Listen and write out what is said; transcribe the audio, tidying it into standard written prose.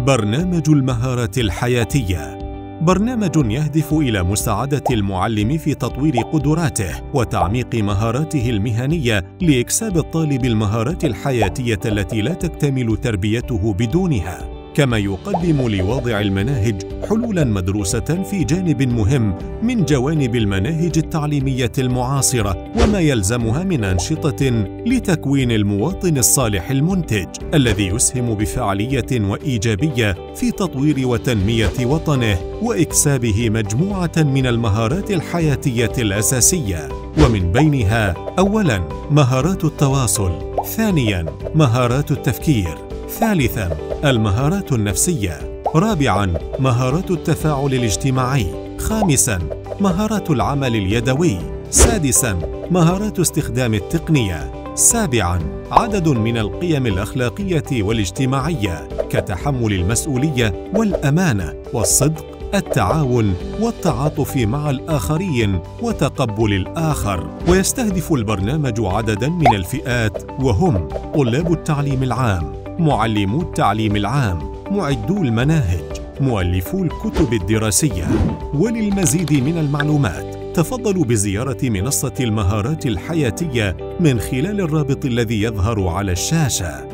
برنامج المهارات الحياتية برنامج يهدف إلى مساعدة المعلم في تطوير قدراته وتعميق مهاراته المهنية لإكساب الطالب المهارات الحياتية التي لا تكتمل تربيته بدونها، كما يقدم لوضع المناهج حلولاً مدروسة في جانب مهم من جوانب المناهج التعليمية المعاصرة وما يلزمها من أنشطة لتكوين المواطن الصالح المنتج الذي يسهم بفعالية وإيجابية في تطوير وتنمية وطنه وإكسابه مجموعة من المهارات الحياتية الأساسية، ومن بينها: أولاً مهارات التواصل، ثانياً مهارات التفكير، ثالثاً المهارات النفسية، رابعاً مهارات التفاعل الاجتماعي، خامساً مهارات العمل اليدوي، سادساً مهارات استخدام التقنية، سابعاً عدد من القيم الأخلاقية والاجتماعية كتحمل المسؤولية والأمانة والصدق، التعاون والتعاطف مع الآخرين وتقبل الآخر. ويستهدف البرنامج عدداً من الفئات، وهم طلاب التعليم العام، معلمو التعليم العام، معدو المناهج، مؤلفو الكتب الدراسية. وللمزيد من المعلومات تفضلوا بزيارة منصة المهارات الحياتية من خلال الرابط الذي يظهر على الشاشة.